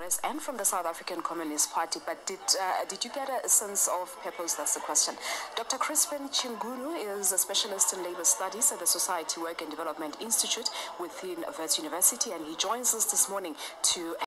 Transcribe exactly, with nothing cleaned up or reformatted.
Congress and from the South African Communist Party, but did uh, did you get a sense of purpose? That's the question. Doctor Crispin Chingunu is a specialist in labor studies at the Society Work and Development Institute within Wits University, and he joins us this morning to